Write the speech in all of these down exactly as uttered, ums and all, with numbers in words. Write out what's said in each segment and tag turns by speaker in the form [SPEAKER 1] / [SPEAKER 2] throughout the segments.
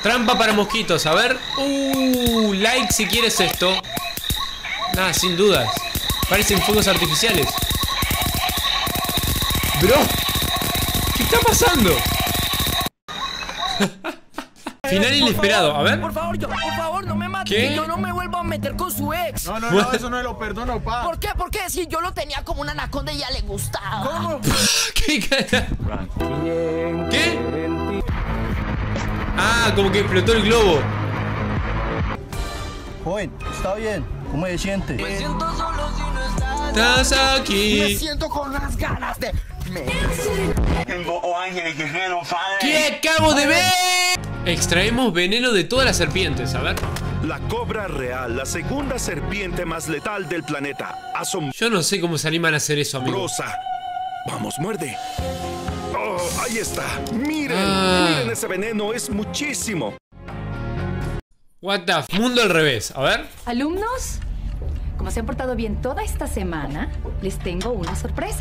[SPEAKER 1] Trampa para mosquitos, a ver. Uh, like si quieres esto. Nada, sin dudas. Parecen fuegos artificiales. Bro, ¿qué está pasando? Final inesperado, a ver.
[SPEAKER 2] Por favor, yo, por favor, no me mates.
[SPEAKER 1] ¿Qué?
[SPEAKER 2] Que yo no me vuelvo a meter con su ex.
[SPEAKER 3] No, no, no, eso no lo perdono, pa.
[SPEAKER 2] ¿Por qué? ¿Por qué? Si yo lo tenía como una anaconda y ya le gustaba.
[SPEAKER 3] ¿Cómo?
[SPEAKER 1] ¿Qué cara? ¿Qué? Ah, como que explotó el globo.
[SPEAKER 3] Joven, está bien. ¿Cómo se siente?
[SPEAKER 2] Me siento solo si no estás.
[SPEAKER 1] Estás aquí.
[SPEAKER 2] Me siento con las ganas de...
[SPEAKER 4] Tengo ángeles que no saben.
[SPEAKER 1] ¿Qué acabo de ver? Extraemos veneno de todas las serpientes, a ver.
[SPEAKER 5] La cobra real, la segunda serpiente más letal del planeta. Asombrosa.
[SPEAKER 1] Yo no sé cómo se animan a hacer eso, amigo.
[SPEAKER 5] Vamos, muerde. Oh, ahí está. Miren,
[SPEAKER 1] Ah.
[SPEAKER 5] miren ese veneno, es muchísimo.
[SPEAKER 1] What the f... Mundo al revés, a ver.
[SPEAKER 6] Alumnos, como se han portado bien toda esta semana, les tengo una sorpresa.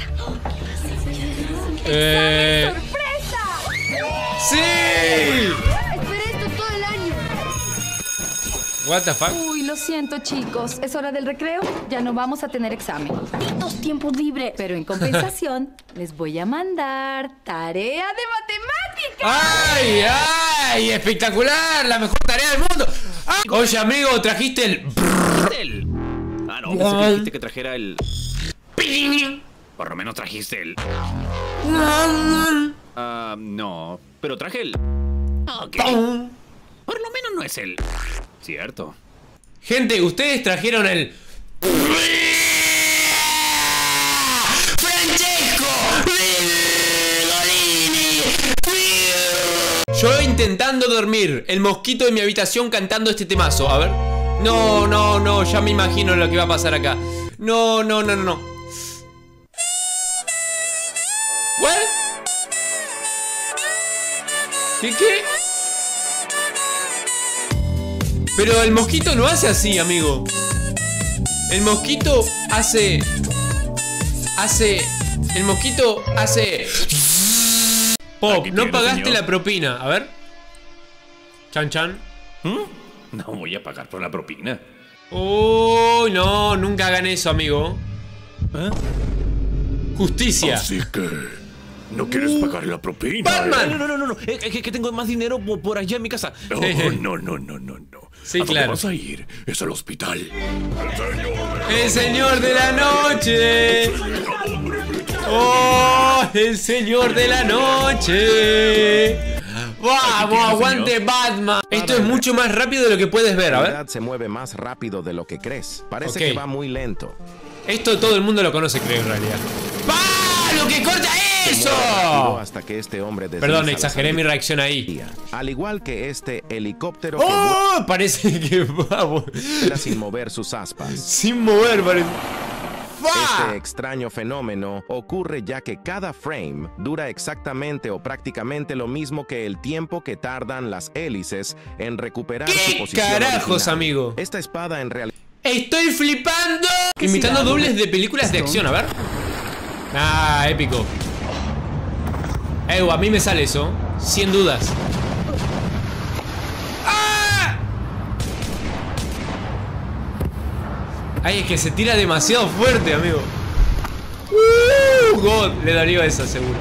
[SPEAKER 1] Eh...
[SPEAKER 6] ¡Sorpresa!
[SPEAKER 1] ¡Sí!
[SPEAKER 6] Esperé esto todo el año.
[SPEAKER 1] What the fuck.
[SPEAKER 6] Uy, lo siento, chicos. Es hora del recreo. Ya no vamos a tener examen. Dos tiempos libres. Pero en compensación, les voy a mandar tarea de matemáticas.
[SPEAKER 1] ¡Ay, ay! ¡Espectacular! ¡La mejor tarea del mundo! ¡Ay! Oye, amigo, trajiste el...
[SPEAKER 7] El... Ah, no, pensé que dijiste que trajera el... Por lo menos trajiste el... Ah, no, pero traje el... Ok. Por lo menos no es el... Cierto.
[SPEAKER 1] Gente, ustedes trajeron el... ¡Francesco! Yo intentando dormir, el mosquito de mi habitación cantando este temazo, a ver. No, no, no, ya me imagino lo que va a pasar acá. No, no, no, no, no. ¿What? ¿Qué, qué? Pero el mosquito no hace así, amigo. El mosquito hace... Hace... El mosquito hace... Pop, no pagaste la propina. A ver. Chan, chan.
[SPEAKER 7] ¿Mm? No voy a pagar por la propina.
[SPEAKER 1] Uy, no, nunca hagan eso, amigo.
[SPEAKER 7] ¿Eh?
[SPEAKER 1] Justicia.
[SPEAKER 5] Así que... ¿no quieres pagar la propina?
[SPEAKER 1] Batman.
[SPEAKER 7] No, no, no, no, no. Es que, que tengo más dinero por, por allá en mi casa.
[SPEAKER 5] Oh, no, no, no, no, no.
[SPEAKER 1] Sí,
[SPEAKER 5] ¿A dónde
[SPEAKER 1] claro.
[SPEAKER 5] vas a ir? Es al hospital.
[SPEAKER 1] El señor de la noche. Oh, el señor de la noche. Vamos, aguante Batman. Esto es mucho más rápido de lo que puedes ver, a ver.
[SPEAKER 8] Se mueve más rápido de lo que crees. Parece
[SPEAKER 1] Ok.
[SPEAKER 8] que va muy lento.
[SPEAKER 1] Esto todo el mundo lo conoce, creo, en realidad. ¡Ah! ¡Lo que corta
[SPEAKER 8] Se mueve rápido
[SPEAKER 1] eso!
[SPEAKER 8] hasta que este hombre desliza
[SPEAKER 1] Perdón,
[SPEAKER 8] la
[SPEAKER 1] exageré mi
[SPEAKER 8] salida.
[SPEAKER 1] reacción ahí.
[SPEAKER 8] Al igual que este helicóptero que
[SPEAKER 1] ¡Oh! Parece que va
[SPEAKER 8] vuela sin mover sus aspas.
[SPEAKER 1] sin mover, parece.
[SPEAKER 8] Este extraño fenómeno ocurre ya que cada frame dura exactamente o prácticamente lo mismo que el tiempo que tardan las hélices en recuperar su
[SPEAKER 1] ¿Qué
[SPEAKER 8] posición
[SPEAKER 1] carajos,
[SPEAKER 8] original.
[SPEAKER 1] amigo?
[SPEAKER 8] Esta espada en realidad...
[SPEAKER 1] ¡Estoy flipando! Imitando dobles de películas de acción, a ver. Ah, épico. Eh, a mí me sale eso, sin dudas. ¡Ah! Ay, es que se tira demasiado fuerte, amigo. Uh, God, le daría esa seguro.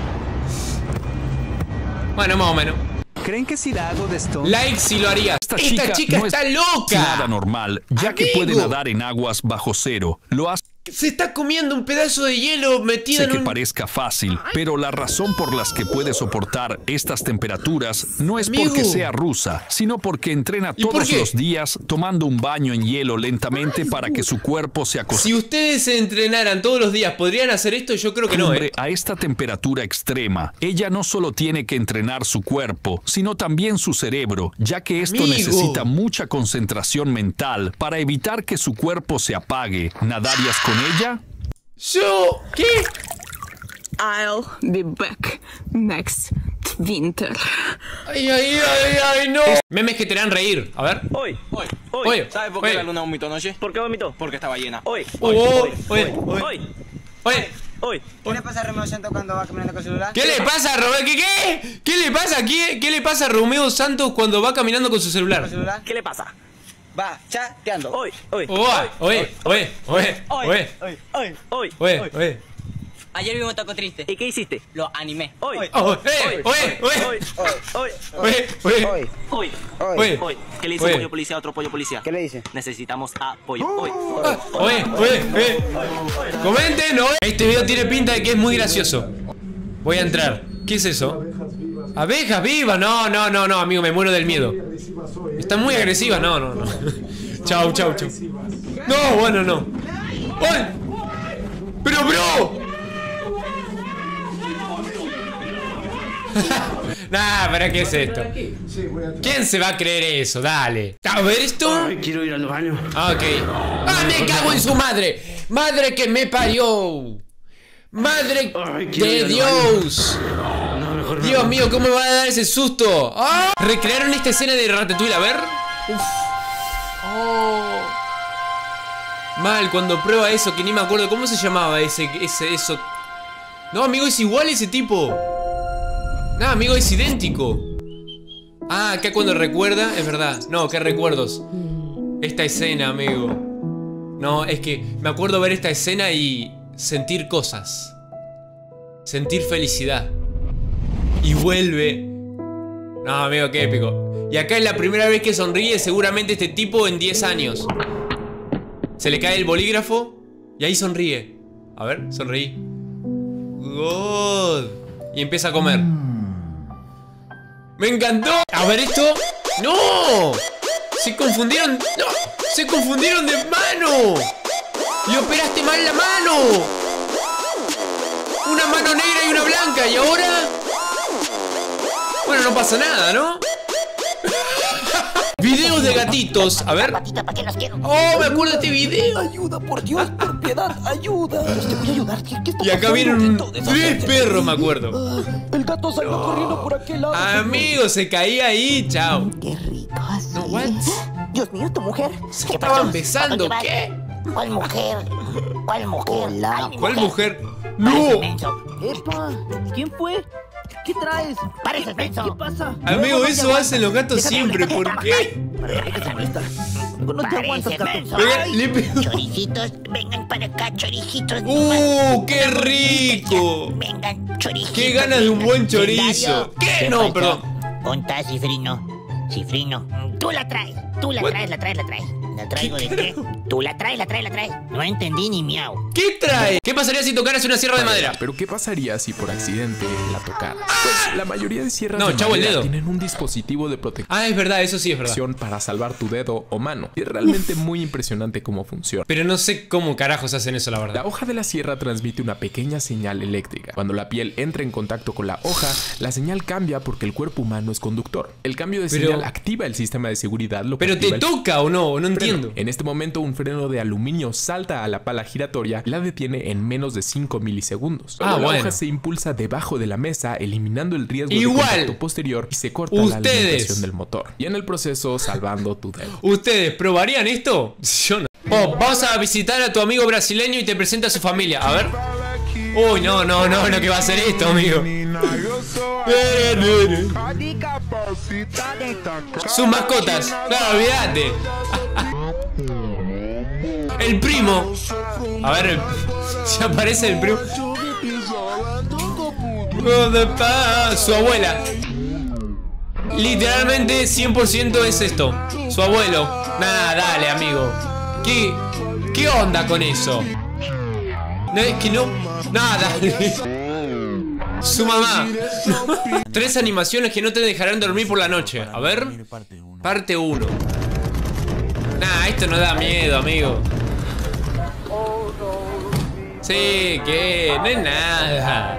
[SPEAKER 1] Bueno, más o menos.
[SPEAKER 9] ¿Creen que si la hago de esto?
[SPEAKER 1] Like si lo haría. Esta, Esta chica, chica
[SPEAKER 10] no
[SPEAKER 1] está
[SPEAKER 10] es
[SPEAKER 1] loca.
[SPEAKER 10] Nada normal, ya
[SPEAKER 1] Amigo.
[SPEAKER 10] que puede nadar en aguas bajo cero. Lo hace.
[SPEAKER 1] Se está comiendo un pedazo de hielo metido
[SPEAKER 10] Sé
[SPEAKER 1] en
[SPEAKER 10] que
[SPEAKER 1] un...
[SPEAKER 10] parezca fácil, pero la razón por las que puede soportar estas temperaturas no es
[SPEAKER 1] Amigo.
[SPEAKER 10] porque sea rusa, sino porque entrena
[SPEAKER 1] ¿Y por
[SPEAKER 10] todos
[SPEAKER 1] qué?
[SPEAKER 10] los días tomando un baño en hielo lentamente para que su cuerpo se acostumbre.
[SPEAKER 1] Si ustedes se entrenaran todos los días, ¿podrían hacer esto? Yo creo que no, ¿eh?
[SPEAKER 10] A esta temperatura extrema, ella no solo tiene que entrenar su cuerpo, sino también su cerebro, ya que esto
[SPEAKER 1] Amigo.
[SPEAKER 10] necesita mucha concentración mental para evitar que su cuerpo se apague. ¿Nadarías con ella?
[SPEAKER 1] Yo... ¿Qué?
[SPEAKER 11] I'll be back next winter.
[SPEAKER 1] Ay, ay, ay, ay, no. Memes que te harán reír. A ver.
[SPEAKER 12] Hoy, hoy, hoy.
[SPEAKER 1] Oye,
[SPEAKER 12] ¿Sabes por qué
[SPEAKER 1] oye.
[SPEAKER 12] la luna vomitó anoche?
[SPEAKER 11] ¿Por qué vomitó?
[SPEAKER 12] Porque estaba llena.
[SPEAKER 11] Hoy,
[SPEAKER 1] Hoy,
[SPEAKER 11] hoy,
[SPEAKER 1] hoy,
[SPEAKER 11] hoy,
[SPEAKER 1] hoy.
[SPEAKER 11] hoy,
[SPEAKER 1] Oye,
[SPEAKER 12] Hoy. ¿Qué le pasa a Romeo Santos cuando va caminando con el celular?
[SPEAKER 1] ¿Qué le pasa a Romeo? ¿Qué, qué? ¿Qué le pasa aquí? ¿Qué le pasa a Romeo Santos cuando va caminando con su celular?
[SPEAKER 12] ¿Qué le pasa? Va chateando. Hoy, hoy.
[SPEAKER 1] Oye, oye, oye, oye, oye,
[SPEAKER 12] hoy, hoy, hoy,
[SPEAKER 1] oye, oye.
[SPEAKER 12] Ayer vi un taco triste. ¿Y qué hiciste? Lo animé. Hoy,
[SPEAKER 1] oye, oye, oye,
[SPEAKER 12] hoy, hoy,
[SPEAKER 1] oye, oye,
[SPEAKER 12] hoy, hoy, hoy. ¿Qué le dice un pollo policía a otro pollo policía? ¿Qué le dice? Necesitamos apoyo. Hoy,
[SPEAKER 1] oye, oye, oye. Comenten, ¿no? Este video tiene pinta de que es muy gracioso. Voy a entrar. ¿Qué es eso? Abejas vivas. No, no, no, no, amigo, me muero del miedo. Están muy agresivas. No, no, no. Chau, chau, chau. No, bueno, no. ¡Ay! ¡Pero, bro! Nah, ¿para qué es esto? ¿Quién se va a creer eso? Dale. A ver esto.
[SPEAKER 4] Ay, quiero ir al baño.
[SPEAKER 1] Ok. ¡Ah, me cago en su madre! ¡Madre que me parió! ¡Madre
[SPEAKER 4] Ay,
[SPEAKER 1] de Dios!
[SPEAKER 4] No, mejor no.
[SPEAKER 1] Dios mío, ¿cómo me va a dar ese susto? ¡Ah! ¿Recrearon esta escena de Ratatouille? A ver. Uf. Oh. Mal, cuando prueba eso, que ni me acuerdo. ¿Cómo se llamaba ese, ese, eso? No, amigo, es igual ese tipo. No, amigo, es idéntico. Ah, acá cuando recuerda, es verdad. No, qué recuerdos. Esta escena, amigo. No, es que me acuerdo ver esta escena y sentir cosas. Sentir felicidad. Y vuelve. No, amigo, qué épico. Y acá es la primera vez que sonríe seguramente este tipo en diez años. Se le cae el bolígrafo y ahí sonríe. A ver, sonríe. God. Y empieza a comer. ¡Me encantó! A ver esto. ¡No! Se confundieron. ¡No! Se confundieron de mano. Le operaste mal la mano. Una mano negra y una blanca. Y ahora. Bueno, no pasa nada, ¿no? Videos de gatitos. A ver. Oh, me acuerdo de este video.
[SPEAKER 2] Ayuda, por Dios, por piedad, ayuda. Te voy a ayudar. ¿Qué está
[SPEAKER 1] Y acá vienen tres perros, me acuerdo.
[SPEAKER 2] El gato salió corriendo por aquel lado.
[SPEAKER 1] Amigo, se caía ahí, chao.
[SPEAKER 2] Qué rico así.
[SPEAKER 1] No, what?
[SPEAKER 2] Dios mío, tu mujer.
[SPEAKER 1] ¿Qué estaban besando? ¿Qué?
[SPEAKER 2] ¿Cuál mujer? ¿Cuál mujer? Hola.
[SPEAKER 1] ¿Cuál mujer? ¡No!
[SPEAKER 2] Epa, ¿quién fue? ¿Qué traes? Pareces menso. ¿Qué pasa?
[SPEAKER 1] Amigo, eso hacen los gatos siempre. ¿Por qué?
[SPEAKER 2] No te aguantas, gato.
[SPEAKER 1] Oiga, le pego.
[SPEAKER 2] Choricitos, vengan para acá, choricitos.
[SPEAKER 1] ¡Uh, qué rico!
[SPEAKER 2] Vengan, choricitos.
[SPEAKER 1] ¡Qué ganas de un buen chorizo! ¿Qué? No, perdón.
[SPEAKER 2] Ponta, Cifrino. Cifrino. Tú la traes. Tú la traes, la traes, la traes. ¿La traigo de qué? Tú la traes, la traes, la traes. No entendí ni miau.
[SPEAKER 1] ¿Qué trae? ¿Qué pasaría si tocaras una sierra de madera?
[SPEAKER 13] Pero ¿qué pasaría si por accidente la tocaras? Pues la mayoría de sierras
[SPEAKER 1] No,
[SPEAKER 13] de
[SPEAKER 1] chavo, el
[SPEAKER 13] madera
[SPEAKER 1] dedo.
[SPEAKER 13] tienen un dispositivo de protección
[SPEAKER 1] Ah, es verdad, eso sí es verdad.
[SPEAKER 13] para salvar tu dedo o mano. Y es realmente muy impresionante cómo funciona.
[SPEAKER 1] Pero no sé cómo carajos hacen eso, la verdad.
[SPEAKER 13] La hoja de la sierra transmite una pequeña señal eléctrica. Cuando la piel entra en contacto con la hoja, la señal cambia porque el cuerpo humano es conductor. El cambio de
[SPEAKER 1] Pero-
[SPEAKER 13] señal activa el sistema de seguridad. Lo que
[SPEAKER 1] Pero te
[SPEAKER 13] activa el
[SPEAKER 1] toca o no, no entiendo.
[SPEAKER 13] freno. En este momento un freno de aluminio salta a la pala giratoria y la detiene en menos de cinco milisegundos.
[SPEAKER 1] Ah,
[SPEAKER 13] Luego la
[SPEAKER 1] bueno.
[SPEAKER 13] hoja se impulsa debajo de la mesa, eliminando el riesgo
[SPEAKER 1] Igual.
[SPEAKER 13] de contacto posterior y se corta
[SPEAKER 1] Ustedes.
[SPEAKER 13] la alimentación del motor. Y en el proceso salvando tu dedo.
[SPEAKER 1] ¿Ustedes probarían esto? Yo no. Oh, vas a visitar a tu amigo brasileño y te presenta a su familia. A ver. Uy, no, no, no, lo que va a hacer esto, amigo. Sus mascotas. Claro, olvídate. El primo. A ver, si aparece el primo. Su abuela. Literalmente cien por ciento es esto. Su abuelo. Nada, dale, amigo. ¿Qué, qué onda con eso? No, es que no. Nada. Su mamá. Tres animaciones que no te dejarán dormir por la noche. A ver. Parte uno. Nah, esto no da miedo, amigo. Sí, que no es nada.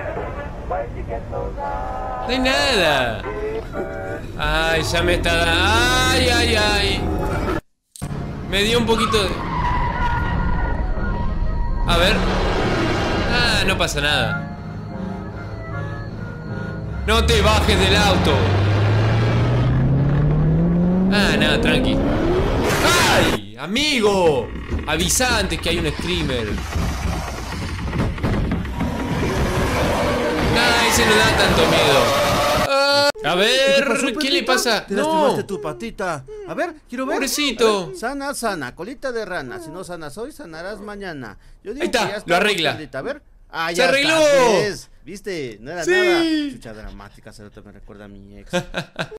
[SPEAKER 1] No hay nada. Ay, ya me está dando. Ay, ay, ay. Me dio un poquito de... A ver. Ah, no pasa nada. No te bajes del auto. Ah, nada, tranqui. ¡Ay! ¡Amigo! Avisa antes que hay un screamer. ese no da tanto miedo. Ah, a ver,
[SPEAKER 14] ¿Qué, pasó,
[SPEAKER 1] ¿qué le pasa?
[SPEAKER 14] Te
[SPEAKER 1] No.
[SPEAKER 14] lastimaste tu patita. A ver, quiero ver.
[SPEAKER 1] Pobrecito.
[SPEAKER 14] A ver, sana, sana, colita de rana. Si no sanas hoy, sanarás mañana. Yo digo
[SPEAKER 1] Ahí está,
[SPEAKER 14] que ya
[SPEAKER 1] lo arregla.
[SPEAKER 14] Carlita. A ver. Ah,
[SPEAKER 1] ¡Se
[SPEAKER 14] ya
[SPEAKER 1] arregló!
[SPEAKER 14] está, ¿ves? ¿Viste? No era
[SPEAKER 1] Sí.
[SPEAKER 14] nada. Chucha dramática, se me recuerda a mi ex.